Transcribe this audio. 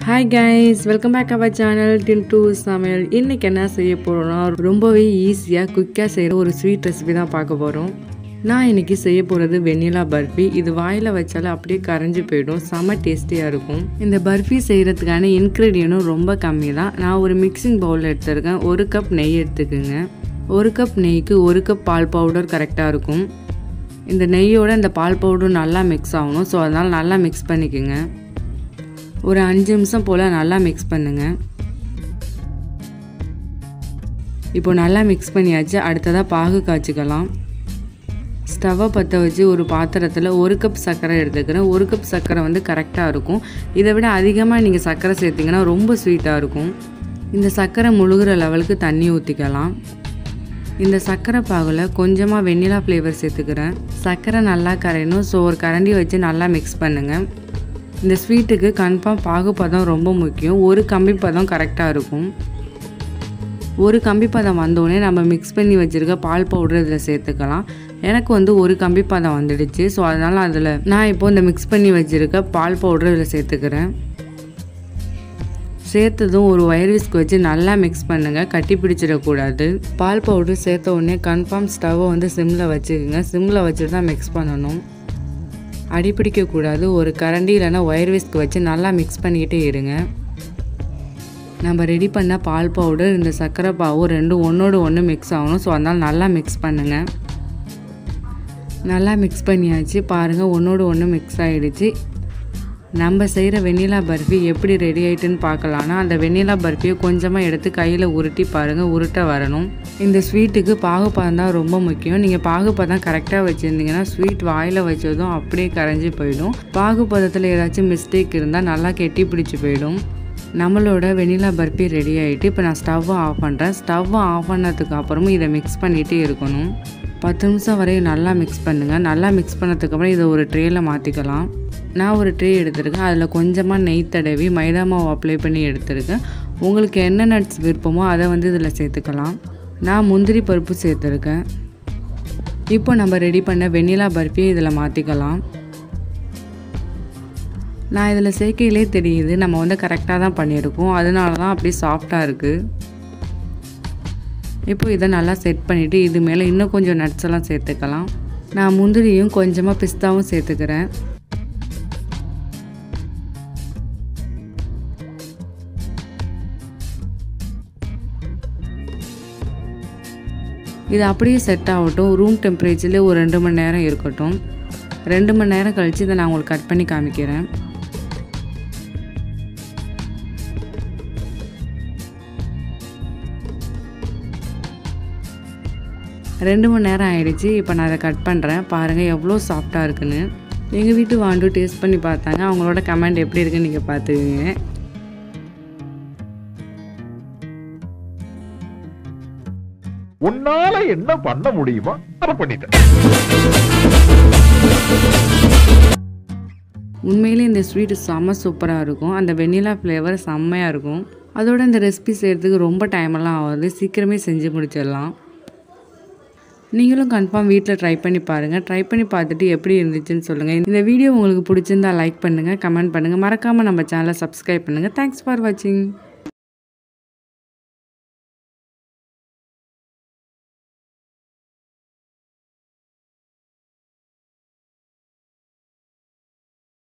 Hi guys, welcome back to our channel Tindu Samayal. இன்னைக்கு என்ன செய்ய போறோம்னா ரொம்பவே ஈஸியா குயிக்கா செய்யற ஒரு ஸ்வீட் ரெசிபி தான் பார்க்க போறோம். நான் இன்னைக்கு செய்ய போறது வெண்ணிலா பர்ஃபி. இது வாயில வச்சால அப்படியே கரைஞ்சு போய்டும். செம டேஸ்டியா இருக்கும். இந்த பர்ஃபி செய்யறதுக்கான இன்கிரிடியன்ட்டும் ரொம்ப கம்மி தான். நான் ஒரு மிக்சிங் பவுல் எடுத்துர்க்கேன். 1 கப் நெய் எடுத்துக்கங்க. 1 கப் நெய்க்கு 1 கப் பால் பவுடர் கரெக்ட்டா இருக்கும். இந்த நெய்யோட இந்த பால் பவுடர் நல்லா மிக்ஸ் ஆகணும். சோ அதனால நல்லா மிக்ஸ் பண்ணிக்கங்க. ஒரு 5 நிமிஷம் போல நல்லா மிக்ஸ் பண்ணுங்க. இப்போ நல்லா மிக்ஸ் பண்ணியாச்சு. அடுத்ததா பாகு காய்ச்சிக்கலாம். ஸ்டவ் பத்த வச்சு ஒரு பாத்திரத்துல 1 கப் சர்க்கரை எடுத்துக்கிறேன். 1 கப் சர்க்கரை வந்து கரெக்ட்டா இருக்கும். இதை விட அதிகமா நீங்க சர்க்கரை சேர்த்தீங்கன்னா ரொம்ப ஸ்வீட்டா இருக்கும். இந்த சர்க்கரை முழுகுற லெவலுக்கு தண்ணி ஊத்திக்கலாம். இந்த சர்க்கரை பாகுல கொஞ்சமா வெண்ணிலா ஃப்ளேவர் சேர்த்துக்கிறேன். சர்க்கரை நல்லா கரையணும். சோ ஒரு கரண்டி வச்சு நல்லா மிக்ஸ் பண்ணுங்க. இந்த ஸ்வீட்டுக்கு கன்ஃபார்ம் பாகுபதம் ரொம்ப முக்கியம். ஒரு கம்பி பதம் கரெக்டாக இருக்கும். ஒரு கம்பி பதம் வந்தோடனே நம்ம மிக்ஸ் பண்ணி வச்சுருக்க பால் பவுடர் இதில் சேர்த்துக்கலாம். எனக்கு வந்து ஒரு கம்பி பதம் வந்துடுச்சு. ஸோ அதனால் அதில் நான் இப்போ இந்த மிக்ஸ் பண்ணி வச்சுருக்க பால் பவுடர் இதில் சேர்த்துக்கிறேன். சேர்த்ததும் ஒரு ஒயர் விஸ்க் வச்சு நல்லா மிக்ஸ் பண்ணுங்கள். கட்டி பிடிச்சிடக்கூடாது. பால் பவுடர் சேர்த்த உடனே கன்ஃபார்ம் ஸ்டவ்வை வந்து சிம்மில் வச்சுக்கோங்க. சிம்மில் வச்சுட்டு தான் மிக்ஸ் பண்ணணும். அடிப்பிடிக்கக்கூடாது. ஒரு கரண்டி இல்லைனா ஒயர் விஸ்க் வச்சு நல்லா மிக்ஸ் பண்ணிக்கிட்டே இருங்க. நம்ம ரெடி பண்ண பால் பவுடர் இந்த சர்க்கரை பாவும் ரெண்டும் ஒன்றோடு ஒன்று மிக்ஸ் ஆகணும். ஸோ அதனால் நல்லா மிக்ஸ் பண்ணுங்கள். நல்லா மிக்ஸ் பண்ணியாச்சு. பாருங்கள், ஒன்றோடு ஒன்று மிக்ஸ் ஆகிடுச்சு. நம்ம செய்கிற வெண்ணிலா பர்ஃபி எப்படி ரெடி ஆகிட்டுன்னு பார்க்கலான்னா, அந்த வெண்ணிலா பர்ஃபியை கொஞ்சமாக எடுத்து கையில் உருட்டி பாருங்கள். உருட்ட வரணும். இந்த ஸ்வீட்டுக்கு பாகுபதம் தான் ரொம்ப முக்கியம். நீங்கள் பாகுபதம் கரெக்டாக வச்சுருந்தீங்கன்னா ஸ்வீட் வாயில் வச்சதும் அப்படியே கரைஞ்சி போயிடும். பாகுபதத்தில் ஏதாச்சும் மிஸ்டேக் இருந்தால் நல்லா கெட்டி பிடிச்சி போயிடும். நம்மளோட வெண்ணிலா பர்ஃபி ரெடி ஆகிட்டு இப்போ நான் ஸ்டவ்வை ஆஃப் பண்ணுறேன். ஸ்டவ்வை ஆஃப் பண்ணதுக்கு அப்புறமும் இதை மிக்ஸ் பண்ணிகிட்டே இருக்கணும். 10 நிமிஷம் வரையும் நல்லா மிக்ஸ் பண்ணுங்கள். நல்லா மிக்ஸ் பண்ணதுக்கப்புறம் இதை ஒரு ட்ரேயில் மாற்றிக்கலாம். நான் ஒரு ட்ரே எடுத்துருக்கேன். அதில் கொஞ்சமாக நெய் தடவி மைதா மாவு அப்ளை பண்ணி எடுத்துருக்கேன். உங்களுக்கு என்ன நட்ஸ் விருப்பமோ அதை வந்து இதில் சேர்த்துக்கலாம். நான் முந்திரி பருப்பு சேர்த்துருக்கேன். இப்போ நம்ம ரெடி பண்ண வெண்ணிலா பர்ஃபியை இதில் மாற்றிக்கலாம். நான் இதில் சேர்க்கையிலே தெரியுது நம்ம வந்து கரெக்டாக தான் பண்ணியிருக்கோம். அதனால தான் அப்படியே சாஃப்டாக இருக்குது. இப்போ இதை நல்லா செட் பண்ணிவிட்டு இது மேலே இன்னும் கொஞ்சம் நட்ஸ் எல்லாம் சேர்த்துக்கலாம். நான் முந்திரியும் கொஞ்சமாக பிஸ்தாவும் சேர்த்துக்கிறேன். இது அப்படியே செட் ஆகட்டும். ரூம் டெம்பரேச்சரில் ஒரு 2 மணி நேரம் இருக்கட்டும். 2 மணி நேரம் கழித்து இதை நான் உங்களுக்கு கட் பண்ணி காமிக்கிறேன். ரெண்டு மணி நேரம் ஆகிடுச்சு. இப்போ நான் அதை கட் பண்ணுறேன். பாருங்கள் எவ்வளோ சாஃப்டாக இருக்குன்னு. எங்கள் வீட்டு வாண்டு டேஸ்ட் பண்ணி பார்த்தாங்க. அவங்களோட கமெண்ட் எப்படி இருக்குன்னு நீங்கள் பார்த்துக்குங்க. உன்னால என்ன பண்ண முடியுமோ அதை பண்ணிட்டேன். உண்மையிலே இந்த ஸ்வீட் செம்ம சூப்பராக இருக்கும். அந்த வெண்ணிலா ஃப்ளேவர் செம்மையாக இருக்கும். அதோட இந்த ரெசிபி செய்கிறதுக்கு ரொம்ப டைமெல்லாம் ஆகாது. சீக்கிரமே செஞ்சு முடிச்சிடலாம். நீங்களும் கன்ஃபார்ம் வீட்டில் ட்ரை பண்ணி பாருங்கள். ட்ரை பண்ணி பார்த்துட்டு எப்படி இருந்துச்சுன்னு சொல்லுங்கள். இந்த வீடியோ உங்களுக்கு பிடிச்சிருந்தா லைக் பண்ணுங்கள், கமெண்ட் பண்ணுங்கள். மறக்காமல் நம்ம சேனலை சப்ஸ்கிரைப் பண்ணுங்கள். தேங்க்ஸ் ஃபார் வாட்சிங்.